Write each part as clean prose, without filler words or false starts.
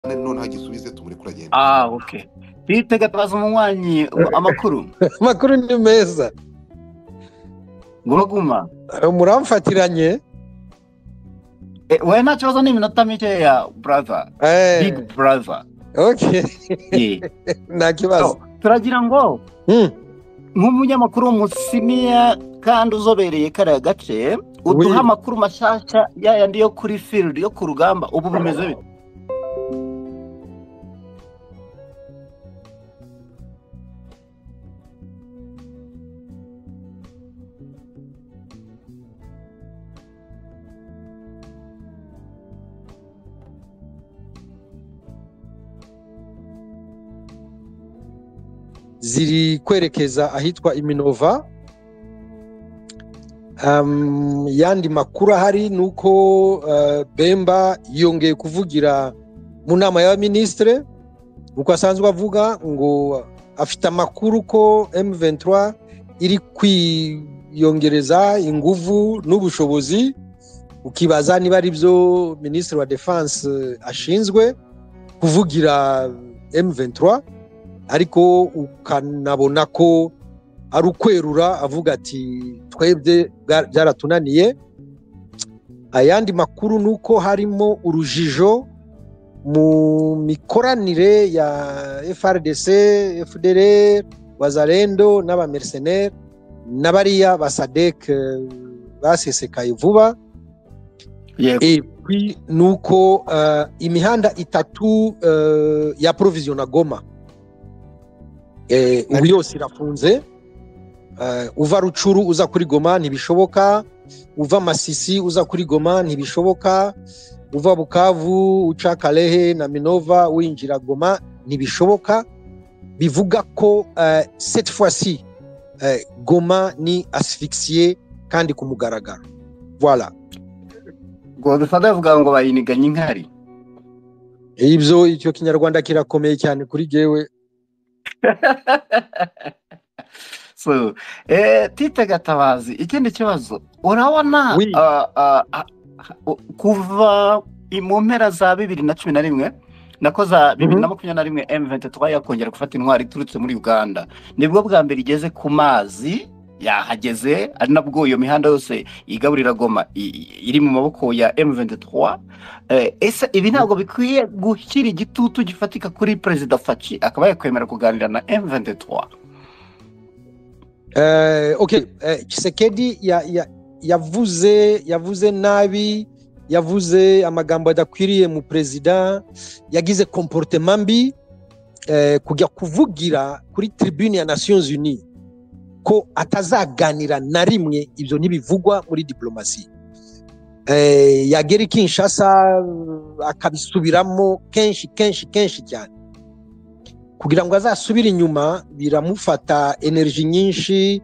none hagisubize tumuri kuragenda. Okay. Bitega twaza umunywanyi amakuru. Amakuru ni meza. Ngoguma. Muramfatiranye? We nta kibazo n'iminota mike ya brother. Big brother. Okay. Nta kibazo. Turagira ngo nk'umunyamakuru w'umusimiya kandi uzobereye kariya gace uduha amakuru mashasha yayandi yo kuri field yo ku rugamba ubu bimeze bite? Ziri kwerekeza ahitwa Iminova. Yandi makuru ahari nuko Bemba yongeye kuvugira mu nama y'abaminisitiri uko asanzwe avuga ngo afite amakuru ko M23 iri kwiyongereza inguvu n'ubushobozi, ukibaza niba ari byo Minisitiri wa Defense ashinzwe kuvugira M23, ariko ukanabona ko ari ukwerura avuga ati twebwe byaratunaniye. Ayandi makuru nuko harimo urujijo mu mikoranire ya FRDC, FDLR, Wazalendo n'abamercenaires n'abariya basadek basesekaye vuba. Puis nuko imihanda itatu ya provision na Goma ubu yose irafunze. Uva Rucuru uza kuri Goma ntibishoboka, uva Masisi uza kuri Goma ntibishoboka, uva Bukavu uca Kalehe na Minova winjira Goma ntibishoboka. Bivuga ko cette fois-ci Goma ni asphyxié kandi ku mugaragaro. Voilà. Godfather avuga ngo bayiniganye inkari. Ibyo icyo kinyarwanda kirakomeye cyane kuri jewe. So, Tite Gatabazi, ikindi kibazo urabona kuva mu mpera za 2011 nako za 2021 M23 yakongera gufata intwari iturutse muri Uganda, nibwo bwa mbere igeze ku mazi yahageze, ari nabwo iyo mihanda yose igaburira Goma iri mu maboko ya M23. Ese ibi ntabwo bikwiye gushyira igitutu gifatika kuri President Faci akaba yakwemera kuganira na M23? Okay, Tshisekedi yavuze nabi, yavuze amagambo adakwiriye mu president, yagize comportement mbi, kujya kuvugira kuri tribune ya Nations Unies ko atazaganira na rimwe. Ibyo ntibivugwa muri diplomasi. Yagera Kinshasa akabisubiramo kenshi cyane kugira ngo azasubire inyuma, biramufata energy nyinshi.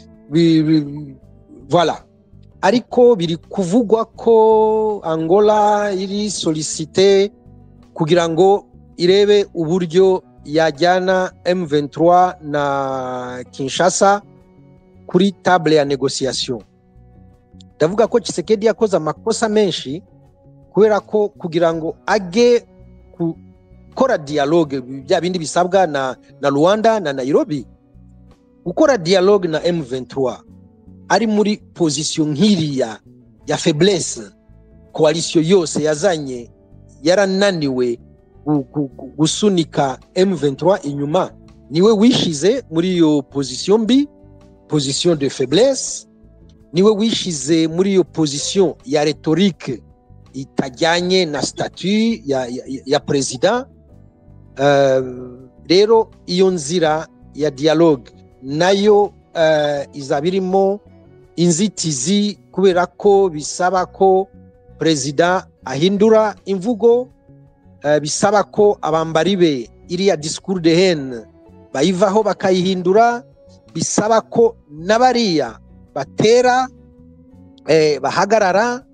Voilà. Ariko biri kuvugwa ko Angola iri sollicité kugira ngo irebe uburyo yajyana M23 na Kinshasa kuri table ya négociation. Ndavuga ko Tshisekedi yakoze amakosa menshi kubera ko kugira ngo age gukora dialogue bya bindi bisabwa na Rwanda na Nairobi, gukora dialogue na M23 ari muri position nkiriya ya faiblesse, coalition yose yazanye yarananiwe gusunika M23 inyuma, niwe wishize muri iyo position mbi, position de faiblesse, niwe wishize muri iyo position ya rhétorique itajyanye na statut ya president. Rero iyo nzira ya dialogue nayo izabirimo inzitizi kubera ko bisaba ko president ahindura imvugo, bisaba ko abambari be iriya discours de haine bayivaho bakayihindura, bisaba ko n'abariya batera bahagarara,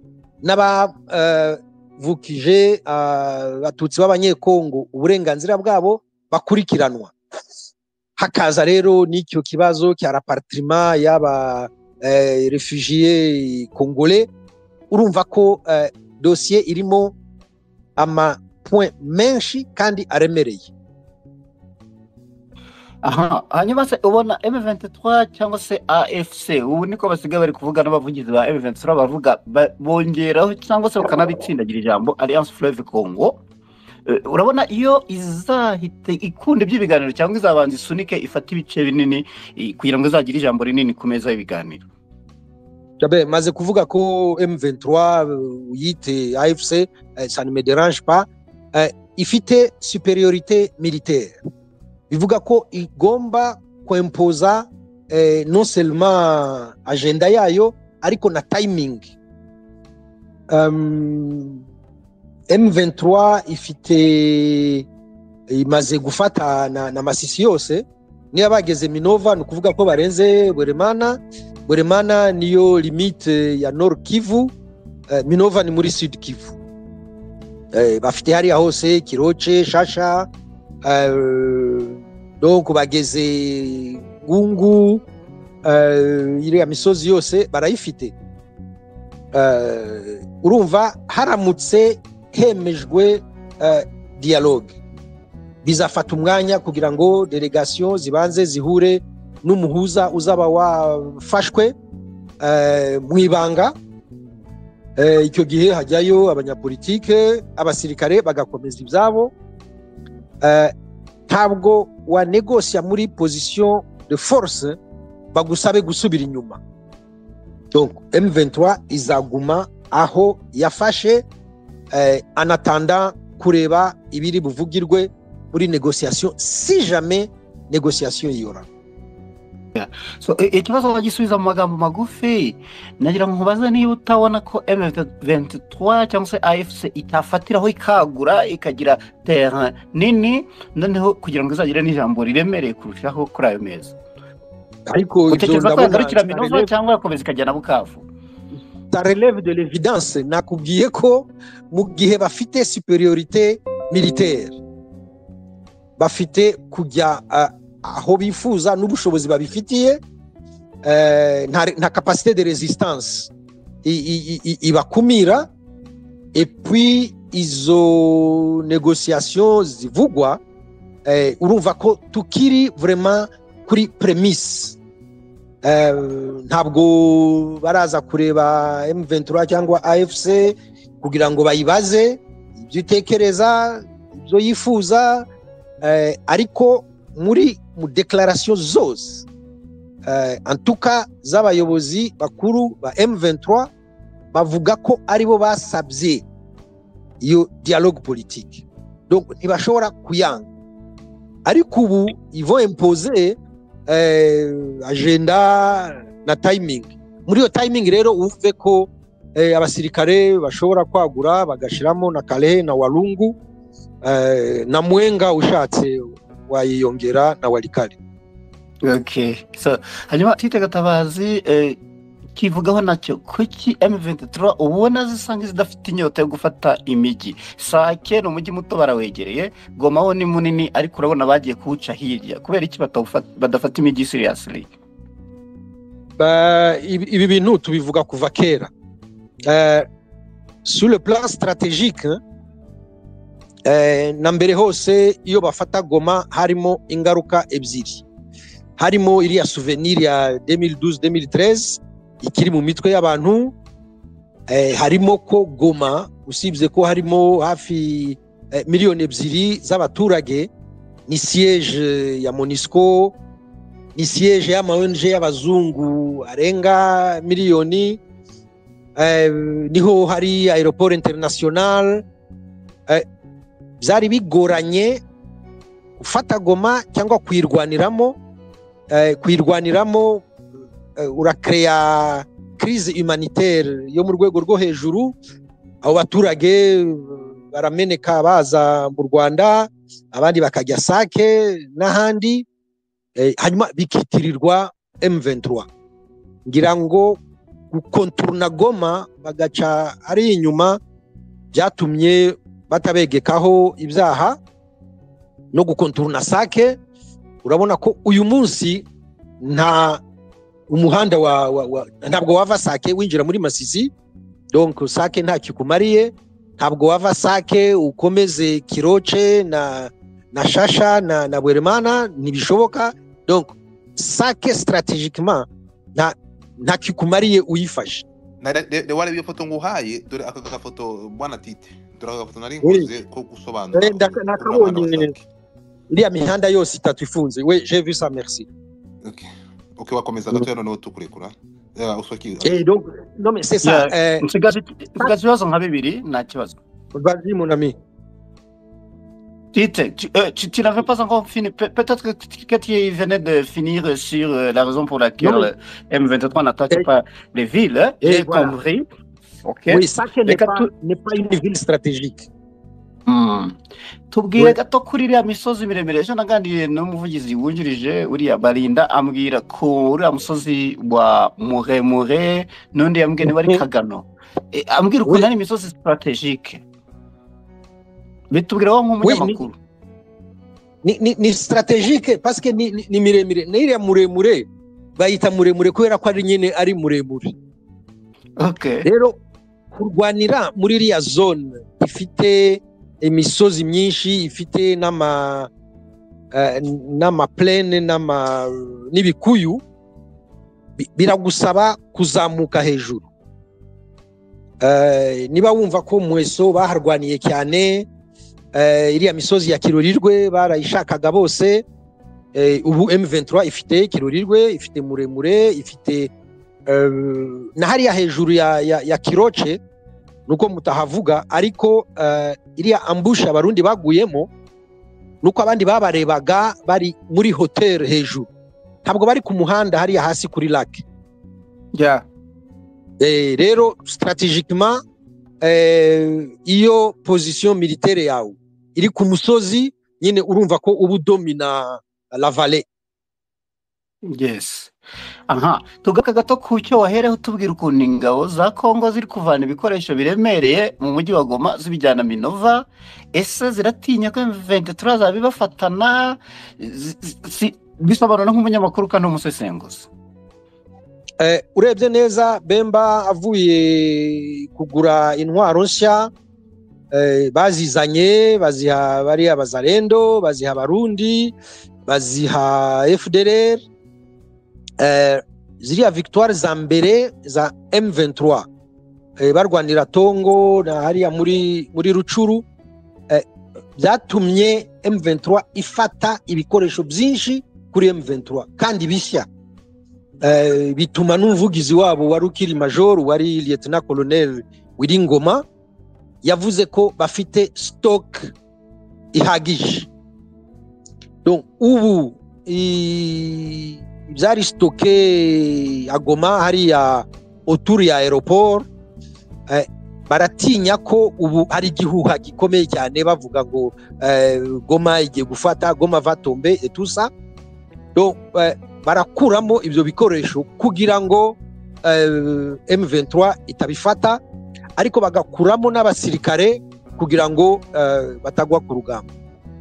n'abavukije abatutsi b'abanyekongo uburenganzira bwabo bakurikiranwa. Hakaza rero n'icyo kibazo cya rapatriement y'aba réfugiés congolais. Urumva ko dossier irimo ama amapoint menshi kandi aremereye. aha hanyuma se ubona M23 cyangwa se AFC ubu niko basigaye bari kuvuga n'abavugizi ba M23 bavuga bongeraho cyangwa se bakanabitsindagira ijambo Alliance Fleuve Congo. Urabona iyo izahite ikunda iby'ibiganiro cyangwa izabanza isunike ifata ibice binini kugira ngo izagire ijambo rinini ku meza y'ibiganiro. Jabe maze kuvuga ko M23 yite AFC, ça ne me dérange pas, ifite supériorité militaire, bivuga ko igomba kwempoza non seulement agenda yayo ariko na timing. M23 ifite imaze gufata na Masisi yose, niyo bageze Minova no kuvuga ko barenze Bweremana niyo limite ya Nord Kivu, Minova ni muri Sud Kivu. Bafite hariya hose Kiroche, Shasha, donc bageze Gungu, iriya misozi yose barayifite. Urumva haramutse hemejwe dialogue, bizafata umwanya kugira ngo delegation zibanze zihure n'umuhuza uzaba wafashwe mu ibanga. Icyo gihe hajyayo abanyapolitike, abasirikare bagakomeza ibyabo. Ntabwo wa negocia muri position de force bagusabe gusubira inyuma. Donc M23 izaguma aho yafashe en attendant kureba ibiri buvugirwe muri négociation, si jamais négociation yora. So ikibazo bagisubiza mu magambo magufi, nagira ngo nkubaze niba utabona ko M23 cyangwa se AFC itafatiraho ikagura ikagira terrain nini noneho kugira ngo izagire n'ijambo riremereye kurushaho kuri ayo meza. Ariko ibyo ndagarukira Minova cyangwa yakomeza ikajyana Bukavu. Ça relève de l'évidence. Nakubwiye ko mu gihe bafite supériorité militaire, bafite kujya aho bifuza n'ubushobozi babifitiye, nta capacité de résistance ibakumira, et puis izo négociations zivugwa, urumva ko tukiri vraiment kuri prémisse. Ntabwo baraza kureba M23 cyangwa AFC kugira ngo bayibaze ibyo itekereza, ibyo yifuza, ariko muri mu declaration zose en tout cas z'abayobozi bakuru ba M23 bavuga ko aribo basabye iyo dialogue politique, donc ntibashobora kuyanga. Ariko ubu ivo imposer agenda na timing. Muri iyo timing rero uvuve ko abasirikare bashobora kwagura bagashiramo na Kalehe na Walungu, na Mwenga ushatse wayiyongera na Walikale. Okay, so hanyuma Tite Gatabazi kivugaho nacyo kuki M23 ubona zisanga zidafite inyota yo gufata imijyi. Sake no mujyi muto barawegereye, Goma wo ni munini ariko urabona bagiye kuwuca hirya. Kubera iki badafata imijyi seriously? Ibi bintu tubivuga kuva kera. Sur le plan stratégique, na mbere hose iyo bafata Goma harimo ingaruka ebyiri. Harimo iriya souvenir ya 2012-2013 ikiri mu mitwe y'abantu, harimo ko Goma usibye ko harimo hafi miliyoni ebyiri z'abaturage, ni siège ya MONUSCO, ni siège y'ama ONG y'abazungu arenga miliyoni, niho hari aéroport international. Byari bigoranye gufata Goma cyangwa kwirwaniramo, urakrea crise humanitaire yo mu rwego rwo hejuru. Abo baturage barameneka baza mu Rwanda, abandi bakajya Sake n'ahandi, hanyuma bikitirirwa M23. Ngira ngo gukonturuna Goma bagaca ari inyuma byatumye batabegekaho ibyaha no gukonturuna Sake. Urabona ko uyu munsi nta umuhanda ntabwo wava Sake winjira muri Masisi, donc Sake nta kikumariye. ntabwo wava Sake ukomeze Kiroche na Shasha na Bweremana ntibishoboka. Donc Sake stratégiquement nta kikumariye uyifashe. de wale biyo foto nguhaye dore aka gafoto bwana Tite dore aka gafoto nari nkoze ko gusobanura nakabonye iriya mihanda yose itatu ifunze. Oui, j'ai vu ça, merci. OK wakomeza gato none tukurekura uswaki. Donc non mais c'est ça. Nsigaje ibibazo nka bibiri nta kibazo. Vas-y mon ami. Tite, tu n'avais pas encore fini. Peut-être que tu venais de finir sur la raison pour laquelle M23 n'attaque pas les villes. J'ai compris. Okay. Oui, ça n'est pas une ville stratégique. Tubwire gato kuri iriya misozi miremire. Ejo naganiriye n'umuvugizi wungirije uriya Barinda ambwira ko uriya musozi wa muremure n'undi yambwiye niba ari Kagano. Ambwira ukuntu ari imisozi stratégique. Bitubwira nk'umunyamakuru. Ni stratégique parce que ni miremire. N'iriya muremure bayita muremure kubera ko ari nyine ari muremure. Okay. Rero kurwanira muri iriya zone ifite imisozi myinshi, ifite n'ama plaine n'ibikuyu, biragusaba kuzamuka hejuru. Niba wumva ko Mweso baharwaniye cyane, iriya misozi ya Kirorirwe barayishakaga bose, ubu M23 ifite Kirorirwe, ifite muremure, ifite na hariya hejuru ya Kiroche nuko mutahavuga, ariko iriya ambusha abarundi baguyemo nuko abandi babarebaga bari muri hotel hejuru, ntabwo bari ku muhanda hariya hasi kuri lac. Rero stratégiquement iyo position militaire yawe iri ku musozi nyine urumva ko ubu domina la vallée. Yes. Aha, tugaruka gato ku cyo wahereho tubwira ukuntu ingabo za Kongo ziri kuvana ibikoresho biremereye mu mujyi wa Goma zibijyana Minova. Ese ziratinya ko M23 zabibafatana? Bisobanura nk'umunyamakuru kandi umusesenguzi. Urebye neza Bemba avuye kugura intwaro nshya, bazizanye baziha bari abazalendo, baziha Barundi, baziha FDLR. Ziriya victoire za mbere za M23 barwanira Tongo na hariya muri Rucuru, byatumye M23 ifata ibikoresho byinshi kuri M23 kandi bishya. Bituma n'umuvugizi wabo wari ukiri major wari lieutenant colonel Wiringoma yavuze ko bafite stock ihagije. Donc ubu byari stocké Goma hariya autour ya aéroport. Baratinya ko ubu hari igihuha gikomeye cyane bavuga ngo Goma igiye gufata, Goma va tomber et tout ça. Donc barakuramo ibyo bikoresho kugira ngo M23 itabifata, ariko bagakuramo n'abasirikare kugira ngo batagwa ku rugamba.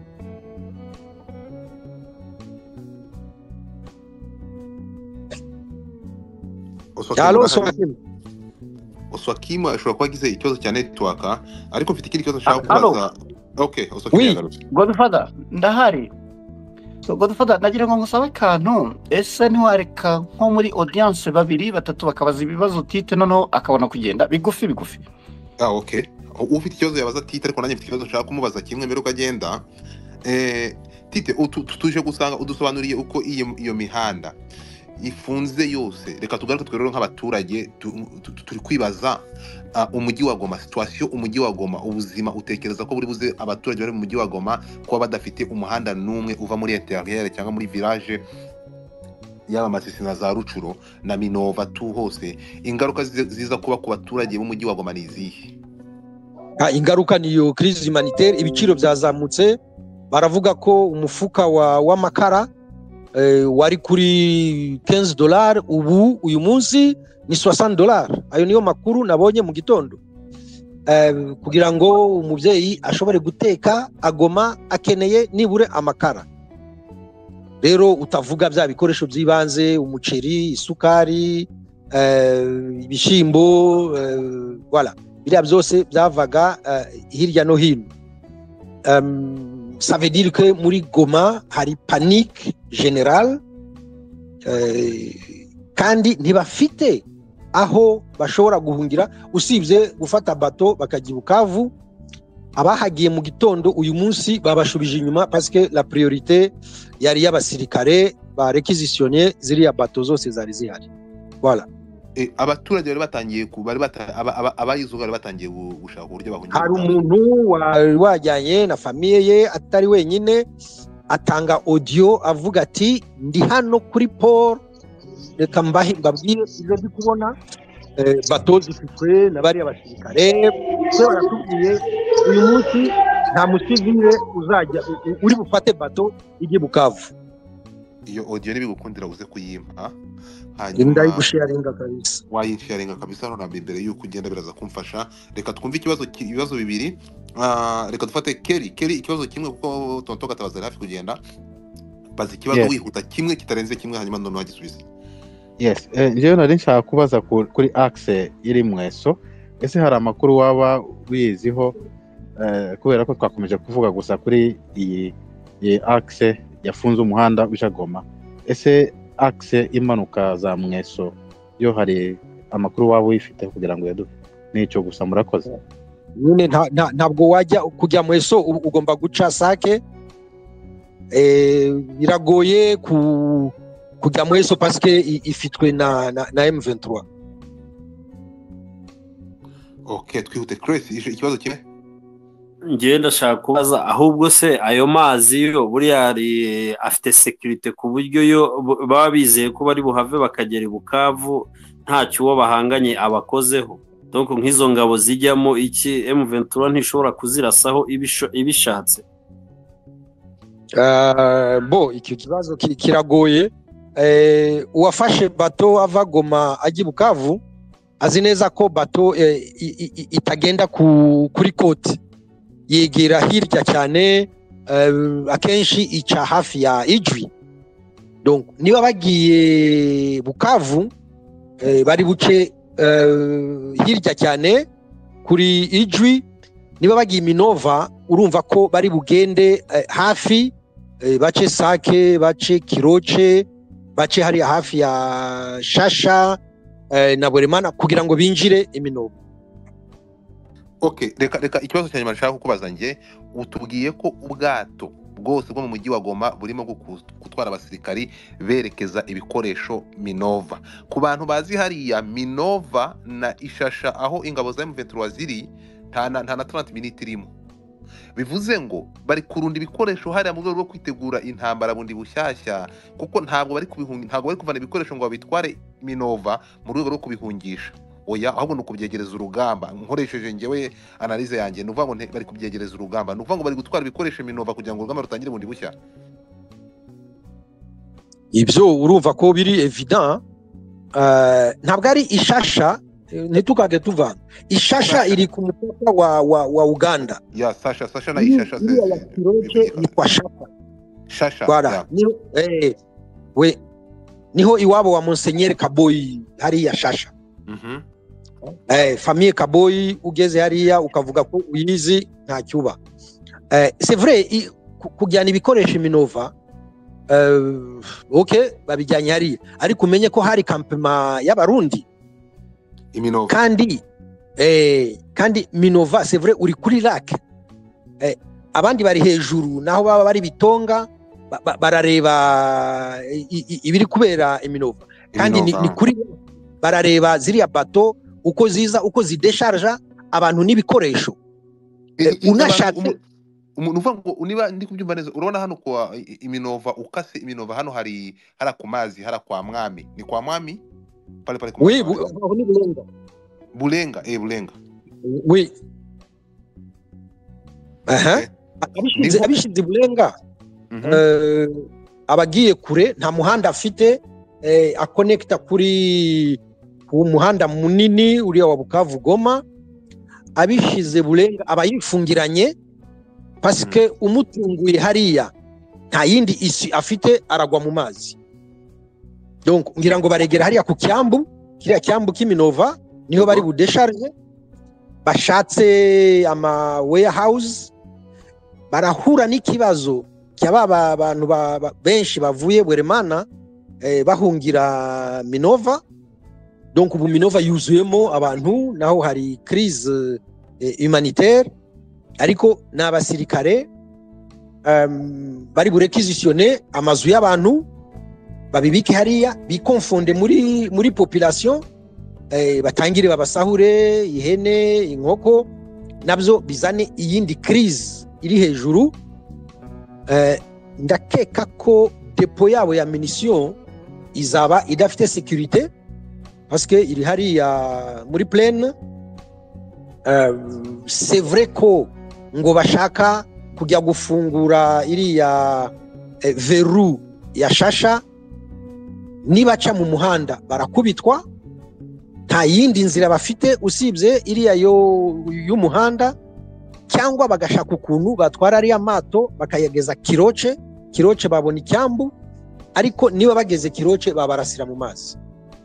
Oswakima ashobora kuba agize ikibazo cya network, ariko mfite ikindi kibazo nshaka kubaza. Okay, Oswakima yagarutse. Godfather ndahari. So Godfather nagira ngo ngusabe kantu, ese ntiwareka nko muri audience babiri batatu bakabaza ibibazo Tite noneho akabona kugenda bigufi. Okay. Ufite ikibazo yabaza Tite, ariko nanjye mfite ikibazo nshaka kumubaza kimwe mbere uko agenda. Tite tuje gusanga udusobanuriye uko iyo mihanda ifunze yose. Reka tugaruke twerero nk'abaturage turi kwibaza umujyi wa Goma, situation umujyi wa Goma, ubuzima utekereza ko buri buze abaturage bari mu mujyi wa Goma kuba badafite umuhanda numwe uva muri intérieur cyangwa muri village yaba Masisi na za Rucuro na Minova tu hose, ingaruka ziza kuba ku baturage b'umujyi wa Goma ni izihe? Ingaruka niyo crise humanitaire, ibiciro byazamutse. Baravuga ko umufuka w'amakara wari kuri $15, ubu uyu munsi ni $60. Ayo niyo makuru nabonye mu gitondo. Kugira ngo umubyeyi ashobore guteka Goma akeneye nibure amakara. Rero utavuga bya bikoresho by'ibanze, umuceri, isukari, ibishimbo, voilà. biriya byose byavaga hirya no hino. Ça veut dire que muri Goma hari panique générale, kandi ntibafite aho bashobora guhungira usibye gufata bato bakajya Bukavu. Abahagiye mu gitondo uyu munsi babashubije inyuma parce que la priorité yari y'abasirikare ba réquisitionner ziriya bato zose zari zihari. Voilà. Abaturage bari batangiye abayizuga bari batangiye gushaka uburyo bahungira. Hari umuntu wajyanye na famiye ye atari wenyine atanga audio avuga ati ndi hano kuri port, reka mbabwire ibyo ndi kubona, bato zifitwe na bari abasirikare. Baratubwiye uyu munsi nta musivile uzajya uri bufate bato ijye Bukavu. Iyo audio nibigukundira uze kuyimpa, hanyuma ndayigusharinga kabisa. Wayisharinga kabisa none mbere yuko ugenda biraza kumfasha. Reka twumve ibibazo bibiri. Reka dufate Kelly ikibazo kimwe kuko tonto Gatabazi hafi kugenda. Bazi ikibazo wihuta kimwe kitarenze kimwe hanyuma none wagisubiza. Yes, njyewe nari nshaka kubaza kuri axe iri Mweso. Ese hari amakuru waba wiziho kubera ko twakomeje kuvuga gusa kuri iyi axe yafunze umuhanda uja Goma. Ese axe imanuka za Mweso yo hari amakuru waba wifite kugira ngo yaduhe? Nico gusa murakoze. Nyine ntabwo wajya kujya Mweso, ugomba guca Sake. Biragoye kujya Mweso parce que ifitwe na M23. Okay, twihute Chris, ikibazo kimwe. Ngiye ndashaka kubaza ahubwo se ayo mazi yo buriya afite security ku buryo yo baba bizeye ko bari buhave bakagera i Bukavu ntacyo uwo bahanganye abakozeho. Donc nk'izo ngabo zijyamo iki M23 ntishobora kuzirasaho ibishatse. Bo icyo kibazo kiragoye. Uwafashe bato ava Goma ajya Bukavu azi neza ko bato itagenda kuri kote, yegera hirya cyane, akenshi ica hafi ya Ijwi. Donc niba bagiye Bukavu bari buce hirya cyane kuri Ijwi. Niba bagiye Minova urumva ko bari bugende hafi, bace Sake, bace Kiroche, bace hari hafi ya Shasha na Bweremana kugira ngo binjire Minova. Okay, reka ikibazo cyanyuma nshaka kukubaza nge, utubwiye ko ubwato bwose bwo mu mujyi wa Goma burimo gutwara abasirikari berekeza ibikoresho Minova. Ku bantu bazi hariya Minova na Ishasha aho ingabo za M23 ziri nta na 30 minutes irimo. Bivuze ngo bari kurunda ibikoresho hariya mu rwego rwo kwitegura intambara bundi bushyashya, kuko ntabwo bari kuvana ibikoresho ngo babitware Minova mu rwego rwo kubihungisha. Oya, ahubwo no kubyegereza urugamba. Nkoresheje ngewe analyse yanjye nuvuga ngo bari kubyegereza urugamba, nuvuga ngo bari gutwara ibikoresho Minova kugira ngo urugamba rutangire bundi bushya. Ibyo urumva ko biri evident. Ntabwo ari Ishasha, ntitukage tuvana. Ishasha iri ku mupaka wa Uganda. Ya Sasha na Ishasha se ni kwa Shasha. Voilà. We niho iwabo wa Monseigneur Kaboyi hariya Shasha. Famille Kaboyi ugeze hariya ukavuga ko uyizi nta cyuba. C'est vrai kujyana ibikoresho Minova, okay, babijyanye hariya, ariko umenye ko hari campement y'abarundi Minova. kandi Minova c'est vrai uri kuri lac, abandi bari hejuru naho baba bari Bitonga barareba ibiri kubera Minova, kandi ni kuri barareba ziriya bato uko ziza, uko zidesharja abantu n'ibikoresho. Unashaka umuntu ngo niba ndi kubyumva neza, urabona hano kwa Minova, ukase Minova hano hari ku mazi, hari kwa Mwami. Ni kwa Mwami pale ku oui, ni Bulenga. Bulenga oui. Abishinze Bulenga abagiye kure nta muhanda afite akonekta kuri umuhanda munini uriya wa Bukavu Goma. Abishize Bulenga abayifungiranye parce que umutunguye hariya nta yindi isi afite, aragwa mu mazi. Donc ngira ngo baregera hariya ku cyambu, kiriya cyambu k'Iminova niho bari budesharge. bashatse ama warehouse barahura n'ikibazo cy'aba bantu benshi bavuye Bweremana bahungira Minova. Donc ubu Minova yuzuyemo abantu, naho hari crise humanitaire, ariko n'abasirikare bari burekizisione amazu y'abantu babibike hariya bikonfonde muri population, batangire babasahure ihene inkoko, nabyo bizane iyindi crise iri hejuru. Ndakeka ko depo yabo ya munition izaba idafite sécurité parce que iri hariya muri plaine. C'est vrai ko ngo bashaka kujya gufungura iriya veru ya Shasha, nibaca mu muhanda barakubitwa, nta yindi nzira bafite usibye iriya y'umuhanda, cyangwa bagashaka ukuntu batwara ariya mato bakayageza Kiroce babona icyambu, ariko niba bageze Kiroce babarasira mu mazi.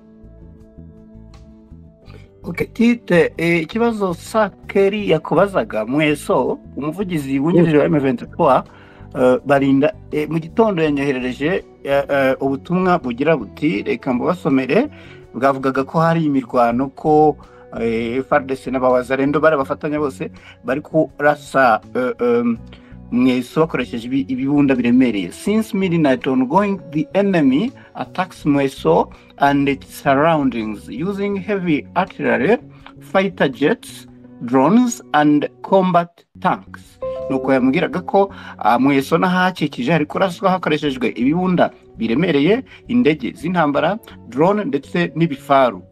Okay, Tite, ikibazo Sakeri yakubazaga Mweso, umuvugizi wungirije wa M23, barinda mu gitondo yanyoherereje ubutumwa bugira buti reka mbasomere, bwavugaga ko hari imirwano, ko FARDC n'abawazarendo barabafatanya bose bari kurasa Mweso bakoresheje ibibunda biremereye. Since midnight ongoing, the enemy attacks Mweso and its surroundings using heavy artillery, fighter jets, drones and combat tanks. Nuko yamubwiraga ko Mweso n'ahakikije hari kuraswa hakoreshejwe ibibunda biremereye, indege z'intambara, drone ndetse n'ibifaru.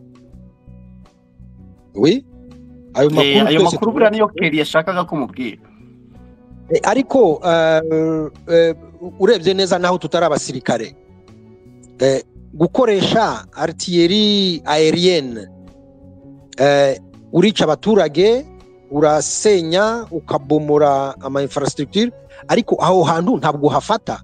Oui, ayo makuru buriya niyo Keri yashakaga kumubwira. Ariko urebye neza naho tutari abasirikare, gukoresha artillerie aérienne, urica abaturage, urasenya, ukabomora ama infrastructure, ariko aho hantu ntabwo hafata.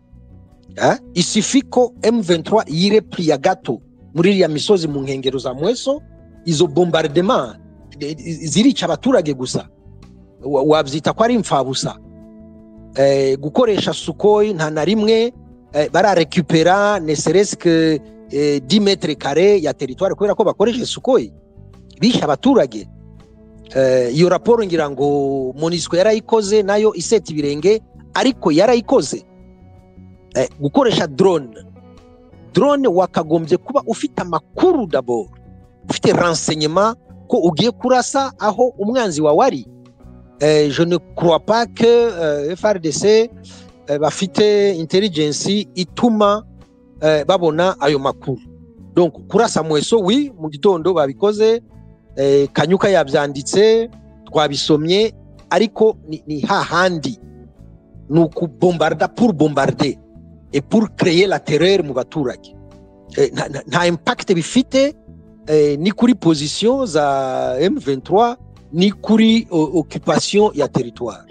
Isifiko M23 yirepliya gato muri iriya misozi mu nkengero za Mweso, izo bombardement zirica abaturage gusa, wabyita ko ari imfabusa. Gukoresha Sukhoi nta na rimwe bararekupera ne serait-ce que 10 mètres carrés ya territoire, kubera ko bakoresha Sukhoi bisha abaturage. Iyo raporo ngira ngo MONUSCO yarayikoze nayo iseta ibirenge, ariko yarayikoze. Gukoresha drone wakagombye kuba ufite amakuru d'abord, ufite renseignement ko ugiye kurasa aho umwanzi wawe ari. Je ne crois pas que FARDC bafite intelligence ituma babona ayo makuru. Donc kurasa Mweso, oui, mu gitondo babikoze, Kanyuka yabyanditse, twabisomye, ariko ni hahandi nuko bombarda pour bombarder et pour créer la terreur mu baturage. Nta impact bifite ni kuri position za M23 ni kuri occupation ya territoire.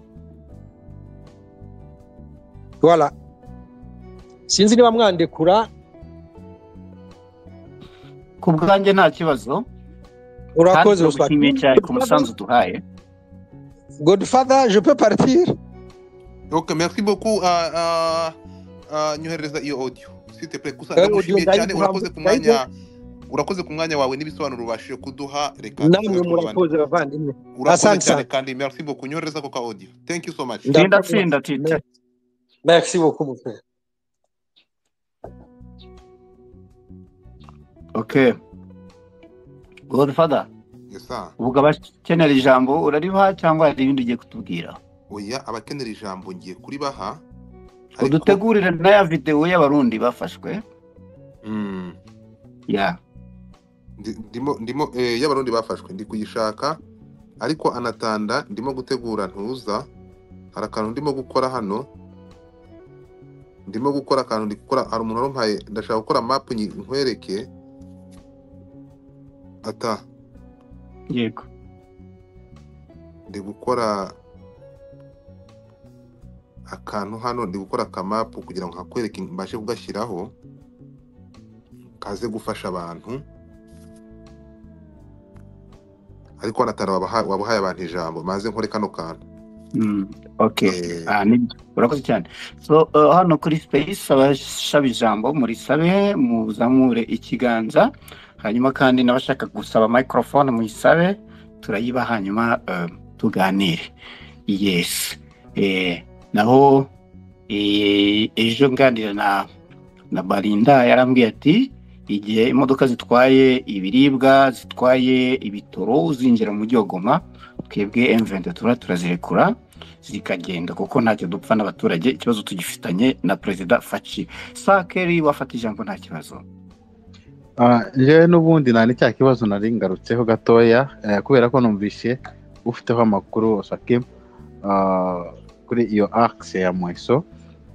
Voilà. Sinzi niba mwandekura. Ku bwanjye nta kibazo. Urakoze uswakimiye cyane ku musanzu duhaye. Godfather, je peux partir? Ok, merci beaucoup. Nyohereza iyo audio. S'il te plaît, kusa ndagushimiye cyane, urakoze ku mwanya wawe n'ibisobanuro ubashije kuduha. Reka namwe murakoze bavandimwe. Urakoze cyane kandi merci beaucoup. Nyohereza ko ka audio. Thank you so much. Tsinda Tite. Merci beaucoup mon frère. Okay. Godfather. Yes sir. Uvuga abakenera ijambo urariha cyangwa hari ibindi ugiye kutubwira? Oya, abakenera ijambo ngiye kuri baha. Udutegurire na ya video y'abarundi bafashwe. Ya. Ndimo y'abarundi bafashwe ndi kuyishaka, ariko anatanda ndimo gutegura ntuza. Hari akantu ndimo gukora hano. Ndimo gukora akantu ndikora, hari umuntu wampaye ndashaka gukora map nkwereke. Ata. Yego. Ndi gukora akantu hano, ndi gukora akamapu kugira ngo hakwereke mbashe kugashyiraho kaze gufasha abantu. ariko natara wabahaye abantu ijambo maze nkore kano kantu. Okay. Nibyo urakoze cyane. So hano kuri space abashaba ijambo muri sabe muzamure ikiganza, hanyuma kandi n'abashaka gusaba microphone muyisabe turayiba, hanyuma tuganire. Yes. Naho ejo nganira na Barinda yarambwiye ati igihe imodoka zitwaye ibiribwa zitwaye ibitoro zinjira mu mujyi wa Goma, twebwe M23 turazirekura zikagenda kuko ntacyo dupfa n'abaturage, ikibazo tugifitanye na Perezida Faci. Sakeri wafata ijambo nta kibazo. Je n'ubundi nani cya kibazo nari ngarutseho gatoya kubera ko numvishe ufiteho amakuru Sakim kuri iyo axe ya Mweso,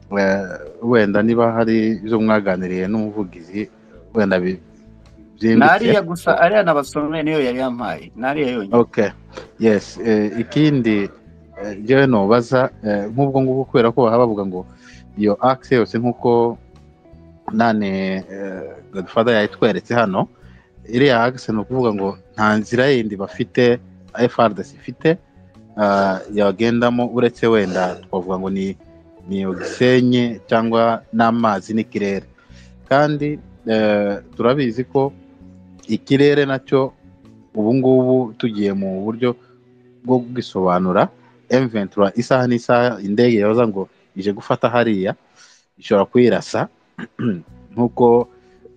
wenda niba hari izo mwaganiriye n'umuvugizi wenda byimbitse. Nariya gusa ariya nabasomeye niyo yari yampaye, nariya yonyine. Okay, yes. Ikindi jewe nobaza nk'ubwo ngubu kubera ko bavuga ngo iyo axe yose nk'uko nane Godfather yayitweretse hano, iriya axe no kuvuga ngo nta nzira yindi bafite FARDC ifite yagendamo uretse wenda twavuga ngo ni Gisenyi cyangwa n'amazi n'ikirere. Kandi turabizi ko ikirere nacyo ubu ngubu tugiye mu buryo bwo kugisobanura. M23 isaha n'isaha indege yaza ngo ije gufata hariya ishobora kwirasa nkuko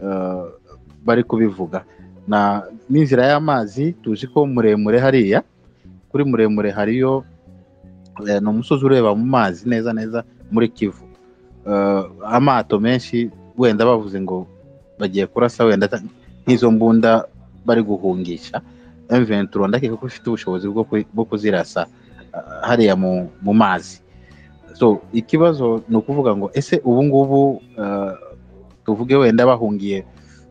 bari kubivuga. Na n'inzira y'amazi tuzi ko muremure hariya, kuri muremure hariyo no musozi ureba mu mazi neza neza muri Kivu. Amato menshi wenda bavuze ngo bagiye kurasa wenda nk'izo mbunda bari guhungisha. M23 ndakeka ko ifite ubushobozi bwo kuzirasa hariya mu mazi. So ikibazo no kuvuga ngo ese ubu ngubu tuvuge wenda bahungiye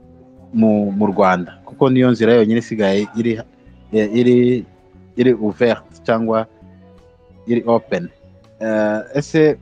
mu Rwanda kuko niyo nzira yonyine isigaye iri ouverte cyangwa iri open. Ese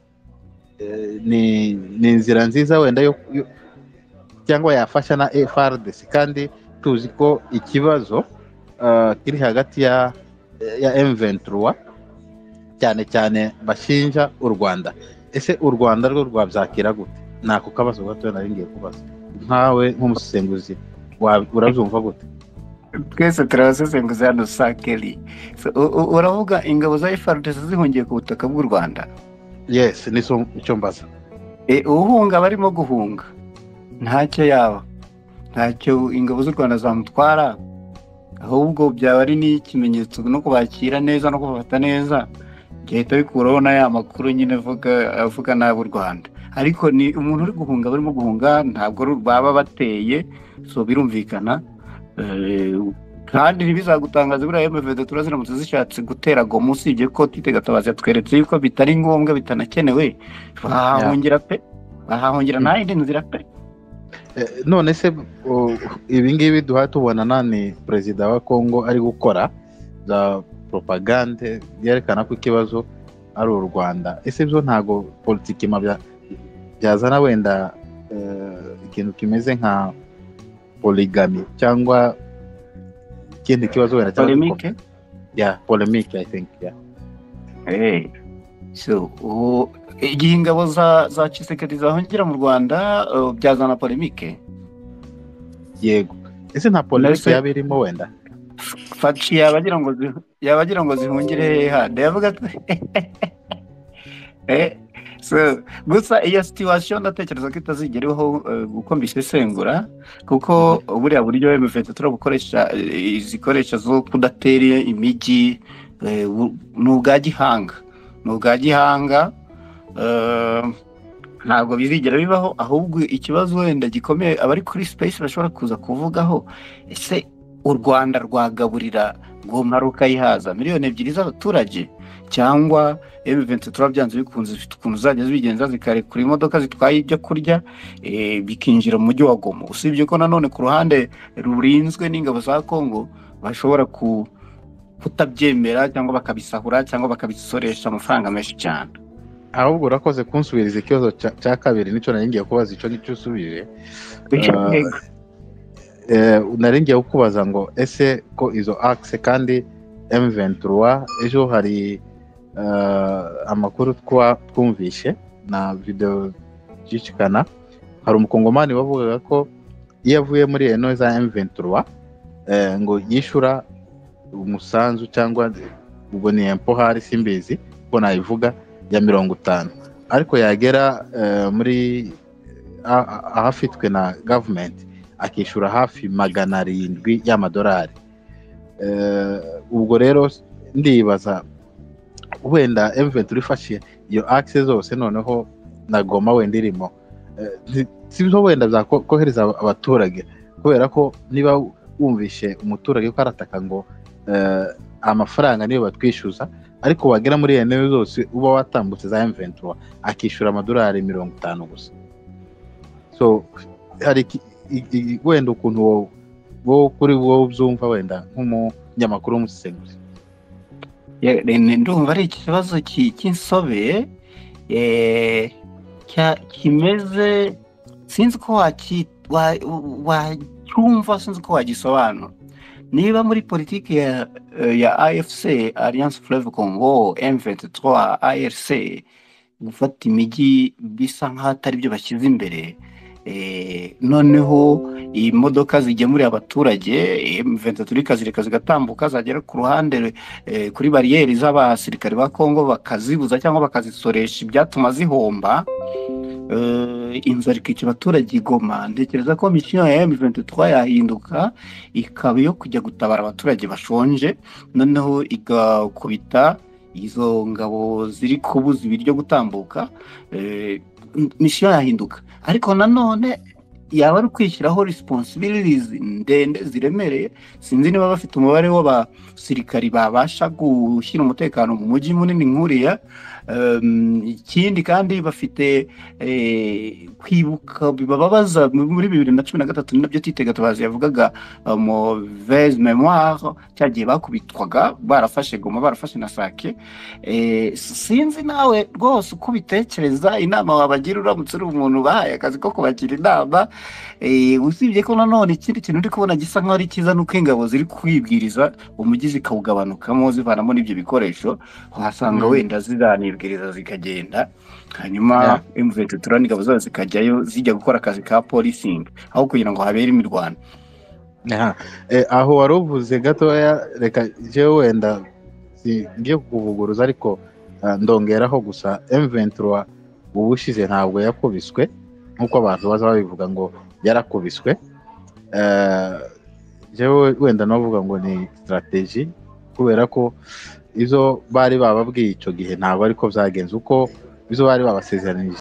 ni inzira nziza wenda yo cyangwa yafasha na FARDC, kandi tuzi ko ikibazo kiri hagati ya M23 cyane cyane bashinja u Rwanda. Ese u Rwanda rwo rwabyakira gute? Nako kabazo gato nari ngiye kubaza nkawe nk'umusesenguzi urabyumva gute? Twese turabasesenguza hano Sakeri. Uravuga ingabo za FARDC zihungiye ku butaka bw'u Rwanda? Yes, niso icyo mbaza. Uhunga barimo guhunga ntacyo yaba, ntacyo ingabo z'u Rwanda zamutwara, ahubwo byaba ari n'ikimenyetso no kubakira neza no kubafata neza, gihita bikuraho na ya makuru nyine avuga n'ab'u Rwanda. Ariko ni umuntu uri guhunga barimo guhunga, ntabwo baba bateye, so birumvikana. Kandi ntibizagutangaza buriya M23 ziramutse zishatse gutera Goma, usibye ko Tite Gatabazi yatweretse yuko bitari ngombwa bitanakenewe, bahahungira pe, bahahungira nta yindi nzira pe. None se ibi ngibi duha tubona nani Perezida wa Kongo ari gukora za propagande yerekana ko ikibazo ari u Rwanda. Ese byo ntago politiki byazana wenda ikintu kimeze nka polygamy cyangwa ikindi kibazo wenda polemique? Yeah, polemique, I think, yeah. So igihe ingabo za Tshisekedi zahungira mu Rwanda byazana polemique? Yego. Ese nta polemique yabirimo wenda? Faci yabagira ngo zihungire hande yavuga so gusa iyo situation ndatekereza ko itazigeraho uko mbisesengura, kuko buriya buryo M23 zikoresha zo kudatera imijyi n'ubwa gihanga ntabwo bizigera bibaho. Ahubwo ikibazo wenda gikomeye abari kuri space bashobora kuza kuvugaho, ese u Rwanda rwagaburira Goma rukayihaza miliyoni 2 z'abaturage, cyangwa M23 byanze bikunze zifite ukuntu zajya zibigenza zikarekura imodoka zitwaye ibyo kurya bikinjira mu mujyi wa Goma? Usibye ko nanone ku ruhande rurinzwe n'ingabo za Kongo bashobora kutabyemera cyangwa bakabisahura cyangwa bakabisoresha amafaranga menshi cyane. Ahubwo urakoze kunsubiriza ikibazo cya kabiri, nico nari ngiye kubaza, ico nicyo usubije. naringiye kukubaza ngo ese ko izo axe kandi M23 ejo hari amakuru twumvishe na video byicikana, hari umukongomani bavugaga ko iyo avuye muri eno za M23 ngo yishura umusanzu cyangwa ubwo ni empo hari simbizi ko nayivuga ya 50, ariko yagera muri ahafitwe na government akishura hafi $700 y'amadolari. Ubwo rero ndibaza wenda M23 ifashe iyo access zose noneho na Goma wenda irimo, sibyo wenda byakohereza abaturage, kubera ko niba wumvishe umuturage ko arataka ngo amafaranga niyo batwishyuza, ariko wagera muri ene zose uba watambutse za M23 akishura amadolari 50 gusa. So hari wenda ukuntu wo kuri wo byumva wenda nk'umunyamakuru w'umusesenguzi. Ndumva ari ikibazo cy'insobe kimeze, sinzi ko wacyumva, sinzi ko wagisobanura. Niba muri politiki ya AFC, Alliance Fleuve Congo, M23, ARC gufata imijyi bisa nk'atari byo bashyize imbere, noneho imodoka zigemuriye abaturage M23 zigatambuka zagera ku ruhande kuri bariyeri z'abasirikare ba Congo bakazibuza cyangwa bakazisoresha ibyatuma zihomba, inzara ikica abaturage Goma. Ntekereza ko mission ya M23 yahinduka ikaba yo kujya gutabara abaturage bashonje, noneho igakubita izo ngabo ziri kubuza ibiryo gutambuka. Mission yahinduka, ariko nanone yaba ari kwishyiraho responsibilities ndende ziremereye. Sinzi niba bafite umubare w'abasirikari babasha gushyira umutekano mu mujyi munini nk'uriya. Ikindi kandi bafite kwibuka bibabaza muri 2013 nabyo Tite Gatabazi yavugaga mauvaise mémoire, cyagiye bakubitwaga barafashe Goma, barafashe na Sake. Sinzi nawe rwose uko bitekereza, inama wabagira uramutse uri umuntu bahaye akazi ko kubagira inama. Usibye ko nanone ikindi kintu uri kubona gisa nk'aho ari cyiza nuko ingabo ziri kwibwiriza umujyi zikawugabanukamo zivanamo n'ibyo bikoresho, uhasanga wenda ziranibwiriza zikagenda, hanyuma M23 n'ingabo zose zikajyayo zijya gukora akazi ka policing aho kugira ngo habere imirwano. Aho waruvuze gatoya, reka je wenda ngiye kuvuguruza, ariko ndongeraho gusa M23 ubushize ntabwo yakubiswe nkuko abantu baza babivuga ngo yarakubiswe. Jewe wenda navuga ngo ni strategy, kubera ko izo bari bababwiye icyo gihe ntabwo ariko byagenze uko izo bari babasezeranije.